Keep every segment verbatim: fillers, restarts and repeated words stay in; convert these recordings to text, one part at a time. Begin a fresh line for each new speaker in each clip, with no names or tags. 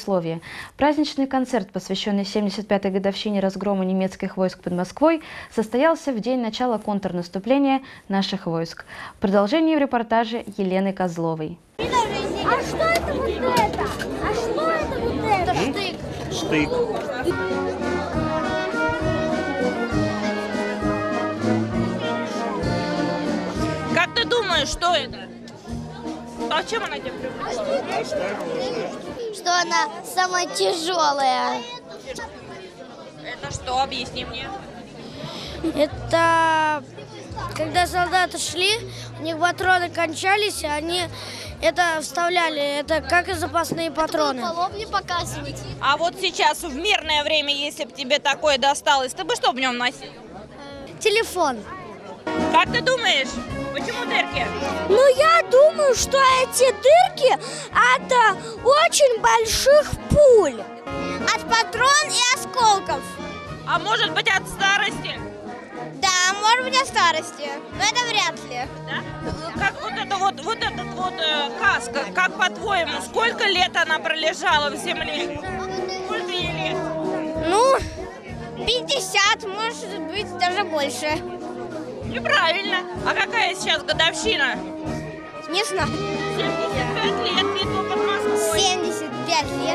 предисловие. Праздничный концерт, посвященный семьдесят пятой годовщине разгрома немецких войск под Москвой, состоялся в день начала контрнаступления наших войск. Продолжение в репортаже Елены Козловой.
А что это вот это? А что это вот это? Штык.
Штык.
Как ты думаешь, что это? А чем она тебе привлекла?
Что она самая тяжелая.
Это что? Объясни мне.
Это когда солдаты шли, у них патроны кончались, и они это вставляли. Это как и запасные патроны.
Половни показывать.
А вот сейчас, в мирное время, если бы тебе такое досталось, ты бы что в нем носил?
Телефон.
Как ты думаешь, почему дырки?
Ну, я думаю, что эти дырки от очень больших пуль.
От патрон и осколков.
А может быть, от старости?
Да, может быть, от старости, но это вряд ли.
Да? Как вот это вот, вот этот вот э, каска, как по-твоему, сколько лет она пролежала в земле? Сколько ей лет?
Ну, пятьдесят, может быть, даже больше.
Неправильно. А какая сейчас годовщина?
Не знаю.
семьдесят пять лет, битва под Москвой.
семьдесят пять лет.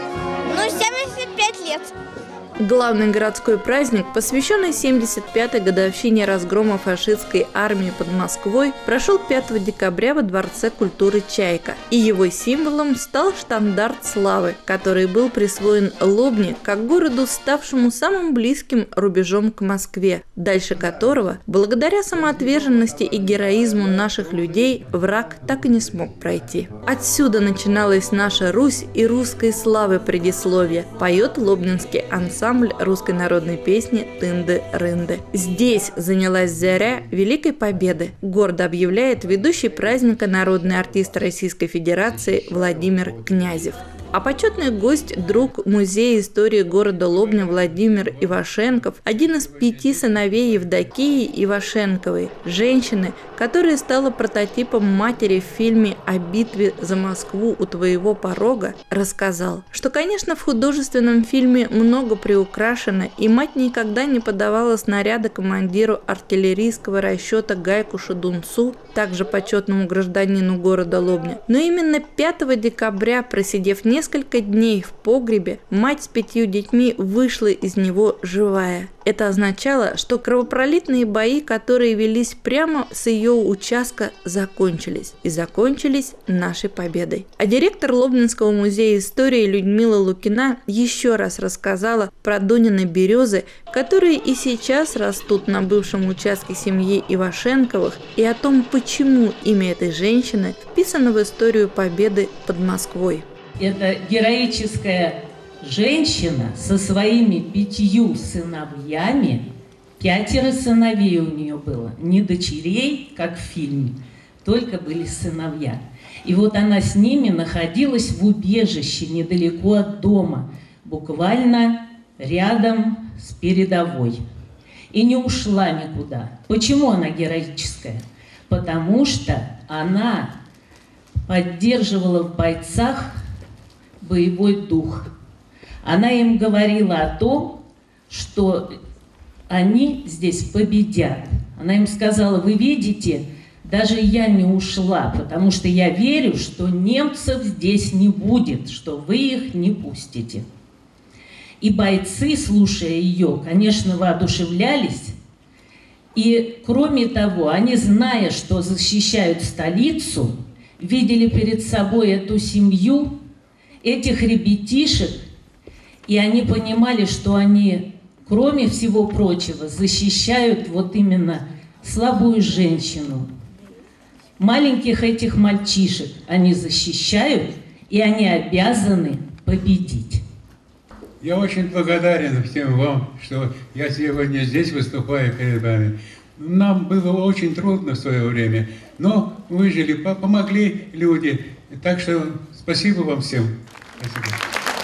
Ну, семьдесят пять лет.
Главный городской праздник, посвященный семьдесят пятой годовщине разгрома фашистской армии под Москвой, прошел пятого декабря во Дворце культуры «Чайка». И его символом стал штандарт славы, который был присвоен Лобне как городу, ставшему самым близким рубежом к Москве, дальше которого, благодаря самоотверженности и героизму наших людей, враг так и не смог пройти. Отсюда начиналась наша Русь и русской славы предисловие, поет лобнинский ансамбль русской народной песни «Тынды-рынды». Здесь занялась заря Великой Победы, гордо объявляет ведущий праздника народный артист Российской Федерации Владимир Князев. А почетный гость, друг Музея истории города Лобня Владимир Ивашенков, один из пяти сыновей Евдокии Ивашенковой, женщины, которая стала прототипом матери в фильме о битве за Москву у твоего порога, рассказал, что, конечно, в художественном фильме много приукрашено, и мать никогда не подавала снаряда командиру артиллерийского расчета Гайкушу Дунцу, также почетному гражданину города Лобня. Но именно пятого декабря, просидев несколько Несколько дней в погребе, мать с пятью детьми вышла из него живая. Это означало, что кровопролитные бои, которые велись прямо с ее участка, закончились. И закончились нашей победой. А директор Лобнинского музея истории Людмила Лукина еще раз рассказала про Дунины березы, которые и сейчас растут на бывшем участке семьи Ивашенковых, и о том, почему имя этой женщины вписано в историю победы под Москвой.
Это героическая женщина со своими пятью сыновьями, пятеро сыновей у нее было, не дочерей, как в фильме, только были сыновья. И вот она с ними находилась в убежище недалеко от дома, буквально рядом с передовой. И не ушла никуда. Почему она героическая? Потому что она поддерживала в бойцах боевой дух. Она им говорила о том, что они здесь победят. Она им сказала: вы видите, даже я не ушла, потому что я верю, что немцев здесь не будет, что вы их не пустите. И бойцы, слушая ее, конечно, воодушевлялись. И кроме того, они, зная, что защищают столицу, видели перед собой эту семью, этих ребятишек, и они понимали, что они, кроме всего прочего, защищают вот именно слабую женщину. Маленьких этих мальчишек они защищают, и они обязаны победить.
Я очень благодарен всем вам, что я сегодня здесь выступаю перед вами. Нам было очень трудно в свое время, но выжили, помогли люди. Так что спасибо вам всем. Спасибо.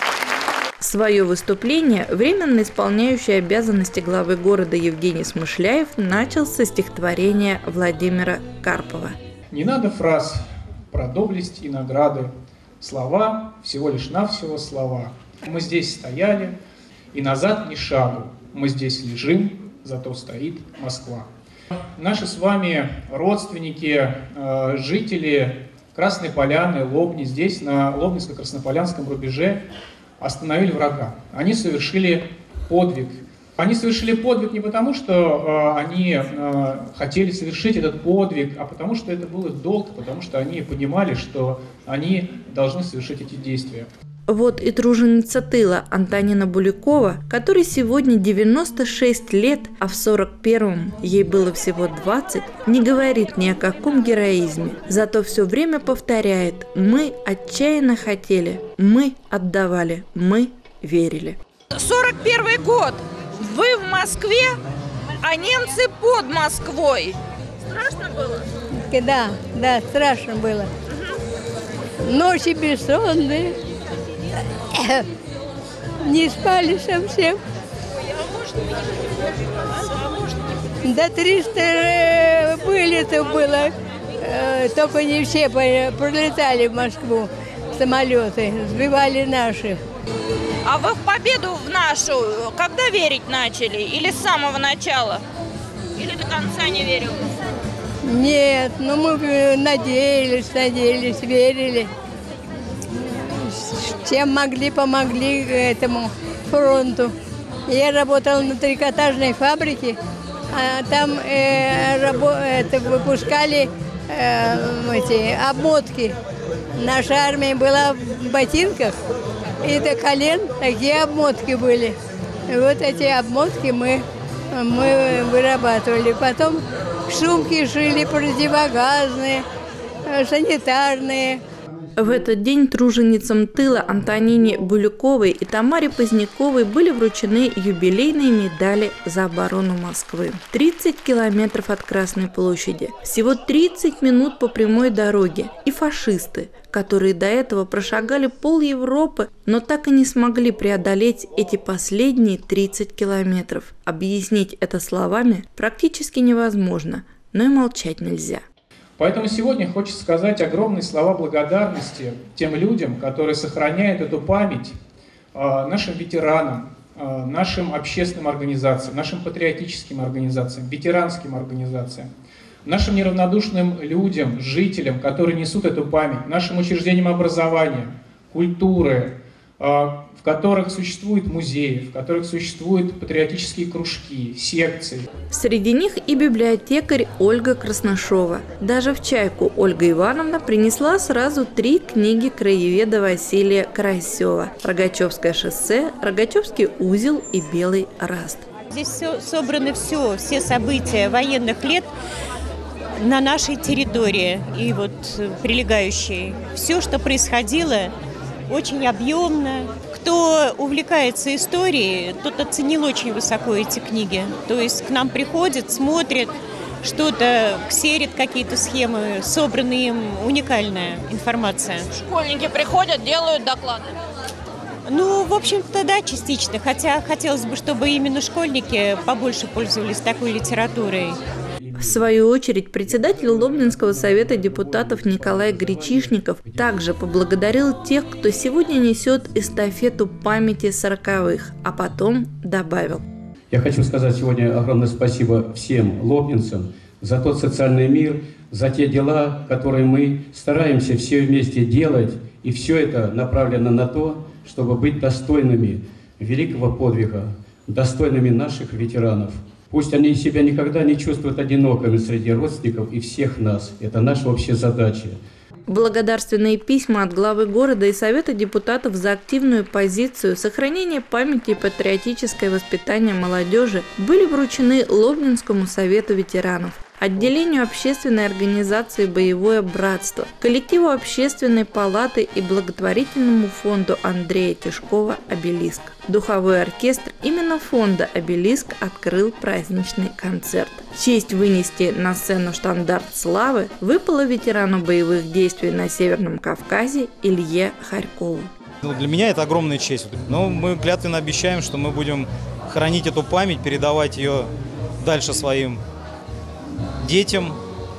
Свое выступление временно исполняющий обязанности главы города Евгений Смышляев начал со стихотворения Владимира Карпова.
Не надо фраз про доблесть и награды,
Слова, всего лишь навсего слова. Мы здесь стояли, и назад ни шагу. Мы здесь лежим, зато стоит Москва. Наши с вами родственники, жители Красной Поляны, Лобни, здесь на Лобнинско-Краснополянском рубеже остановили врага. Они совершили подвиг. Они совершили подвиг не потому, что э, они э, хотели совершить этот подвиг, а потому что это был их долг, потому что они понимали, что они должны совершить эти действия.
Вот и труженица тыла Антонина Булякова, которой сегодня девяносто шесть лет, а в сорок первом ей было всего двадцать, не говорит ни о каком героизме. Зато все время повторяет: мы отчаянно хотели, мы отдавали, мы верили.
сорок первый год. Вы в Москве, а немцы под Москвой. Страшно было?
Да, да, страшно было. Ночи бессонные. Не спали совсем. До триста вылетов было. Только не все пролетали в Москву самолеты, сбивали наших.
А вы в победу в нашу когда верить начали? Или с самого начала? Или до конца не верил?
Нет, ну мы надеялись, надеялись, верили. Чем могли, помогли этому фронту. Я работала на трикотажной фабрике, а там э, рабо, это, выпускали э, эти обмотки. Наша армия была в ботинках, и до колен такие обмотки были. И вот эти обмотки мы, мы вырабатывали. Потом сумки шили противогазные, санитарные.
В этот день труженицам тыла Антонине Булюковой и Тамаре Поздняковой были вручены юбилейные медали за оборону Москвы. тридцать километров от Красной площади, всего тридцать минут по прямой дороге. И фашисты, которые до этого прошагали пол Европы, но так и не смогли преодолеть эти последние тридцать километров. Объяснить это словами практически невозможно, но и молчать нельзя.
Поэтому сегодня хочется сказать огромные слова благодарности тем людям, которые сохраняют эту память, нашим ветеранам, нашим общественным организациям, нашим патриотическим организациям, ветеранским организациям, нашим неравнодушным людям, жителям, которые несут эту память, нашим учреждениям образования, культуры, в которых существуют музеи, в которых существуют патриотические кружки, секции.
Среди них и библиотекарь Ольга Красношова. Даже в «Чайку» Ольга Ивановна принесла сразу три книги краеведа Василия Карасева: «Рогачевское шоссе», «Рогачевский узел» и «Белый раст».
Здесь все, собраны все, все события военных лет на нашей территории и вот прилегающей. Все, что происходило, очень объемно. Кто увлекается историей, тот оценил очень высоко эти книги. То есть к нам приходят, смотрят, что-то ксерят, какие-то схемы, собранная им уникальная информация.
Школьники приходят, делают доклады.
Ну, в общем-то, да, частично. Хотя хотелось бы, чтобы именно школьники побольше пользовались такой литературой.
В свою очередь, председатель Лобнинского совета депутатов Николай Гречишников также поблагодарил тех, кто сегодня несет эстафету памяти сороковых, а потом добавил:
я хочу сказать сегодня огромное спасибо всем лобнинцам за тот социальный мир, за те дела, которые мы стараемся все вместе делать, и все это направлено на то, чтобы быть достойными великого подвига, достойными наших ветеранов. Пусть они себя никогда не чувствуют одинокими среди родственников и всех нас. Это наша общая задача.
Благодарственные письма от главы города и Совета депутатов за активную позицию сохранения памяти и патриотическое воспитание молодежи были вручены Лобнинскому совету ветеранов, отделению общественной организации «Боевое братство», коллективу общественной палаты и благотворительному фонду Андрея Тишкова «Обелиск». Духовой оркестр именно фонда «Обелиск» открыл праздничный концерт. Честь вынести на сцену штандарт славы выпала ветерану боевых действий на Северном Кавказе Илье Харькову.
Для меня это огромная честь. Но мы клятвенно обещаем, что мы будем хранить эту память, передавать ее дальше своим детям,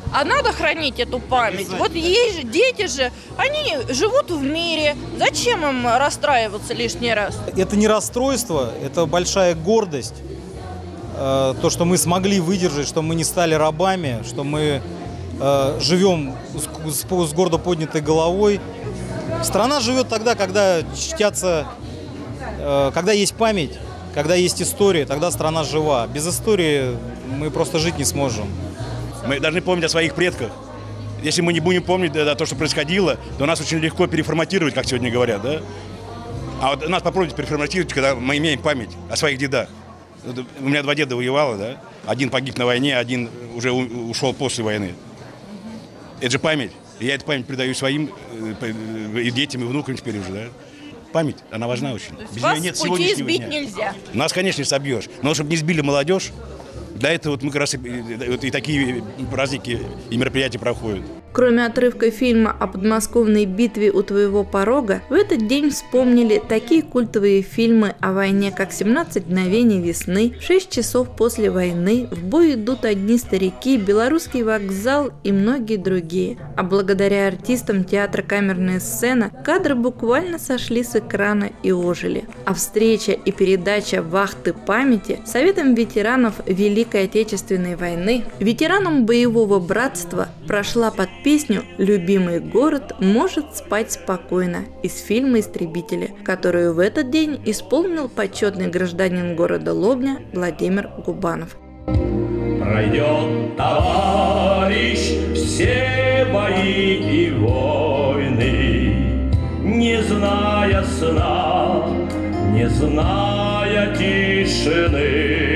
А надо хранить эту память. Вот есть же, дети же, они живут в мире. Зачем им расстраиваться лишний раз?
Это не расстройство, это большая гордость. То, что мы смогли выдержать, что мы не стали рабами, что мы живем с гордо поднятой головой. Страна живет тогда, когда чтятся, когда есть память, когда есть история, тогда страна жива. Без истории мы просто жить не сможем.
Мы должны помнить о своих предках. Если мы не будем помнить да, то, что происходило, то нас очень легко переформатировать, как сегодня говорят. Да? А вот нас попробуйте переформатировать, когда мы имеем память о своих дедах. У меня два деда воевало, да? Один погиб на войне, один уже ушел после войны. Это же память. Я эту память передаю своим и детям, и внукам теперь уже. Да? Память, она важна очень.
Без вас нет с пути сбить дня. Нельзя.
Нас, конечно, не собьешь. Но чтобы не сбили молодежь, для этого вот мы как раз и, и, и такие праздники и мероприятия проходят.
Кроме отрывка фильма о подмосковной битве у твоего порога, в этот день вспомнили такие культовые фильмы о войне, как «семнадцать мгновений весны», «шесть часов после войны», «В бой идут одни старики», «Белорусский вокзал» и многие другие. А благодаря артистам театра «Камерная сцена» кадры буквально сошли с экрана и ожили. А встреча и передача «Вахты памяти» Советом ветеранов Великой Отечественной войны, ветеранам боевого братства прошла под песню «Любимый город может спать спокойно» из фильма «Истребители», которую в этот день исполнил почетный гражданин города Лобня Владимир Губанов.
Пройдет, товарищ, все бои и войны, не зная сна, не зная тишины.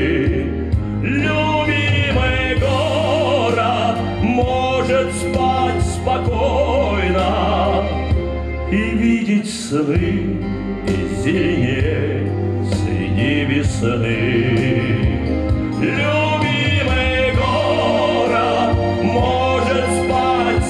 Любимый город может спать спокойно и видеть сны, и зеленеть среди весны. Любимый город может спать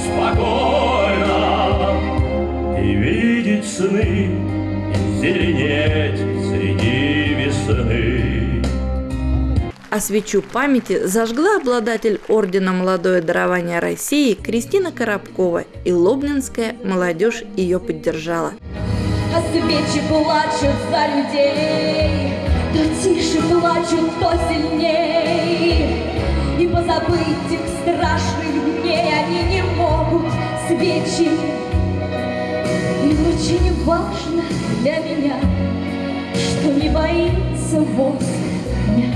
спокойно и видеть сны, и зеленеть среди весны.
А свечу памяти зажгла обладатель ордена «Молодое дарование России» Кристина Коробкова, и лобнинская молодежь ее поддержала.
А свечи плачут за людей, то тише плачут, то сильней. И позабыть их страшных дней они не могут, свечи. И очень важно для меня, что не боится воск огня.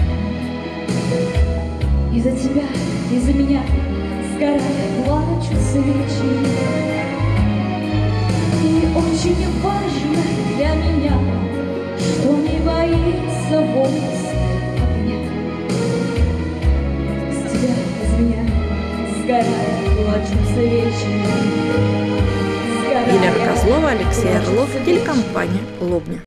И за тебя, и за меня сгорают, плачут свечи. И очень важно для меня, что не боится воск огня. За тебя, и за меня сгорают, плачут свечи.
Елена Козлова, Алексей Орлов, телекомпания «Лобня».